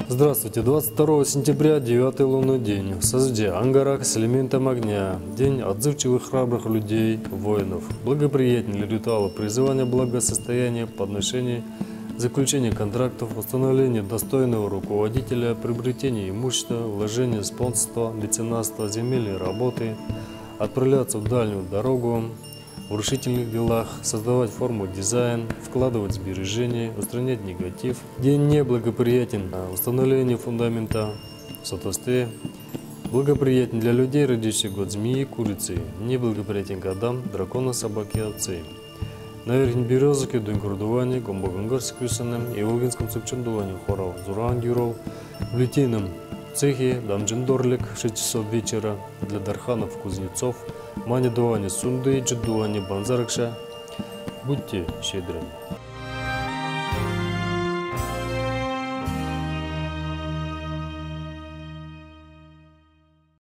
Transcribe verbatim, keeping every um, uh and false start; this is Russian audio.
Здравствуйте, двадцать второго сентября, девятый лунный день. В Созде, Ангарах с элементом огня. День отзывчивых, храбрых людей, воинов. Благоприятен для ритуала призывания благосостояния, подношений, заключения контрактов, установления достойного руководителя, приобретения имущества, вложения, спонсорства, меценатства, земельной работы, отправляться в дальнюю дорогу, в решительных делах, создавать форму дизайн, вкладывать сбережения, устранять негатив. День неблагоприятен на установление фундамента в сотовстве. Благоприятен для людей, родивших год змеи, курицы. Неблагоприятен годам дракона, собаки, овцы. На верхней березке день крудувания, гомбогангарск висаным и логинском сыпчандувании хоров, зуран гюров, в литейном цехе дамджиндорлик шесть часов вечера для дарханов, кузнецов, манидувание сунды, джидувание банзаракша. Будьте щедрыми.